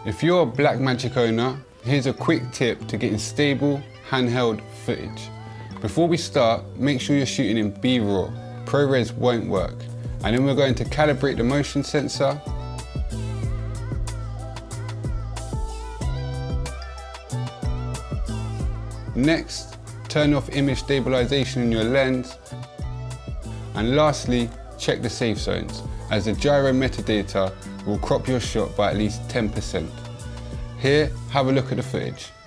If you're a Blackmagic owner, here's a quick tip to getting stable, handheld footage. Before we start, make sure you're shooting in B-RAW. ProRes won't work. And then we're going to calibrate the motion sensor. Next, turn off image stabilisation in your lens. And lastly, check the safe zones, as the gyro metadata will crop your shot by at least 10%. Here, have a look at the footage.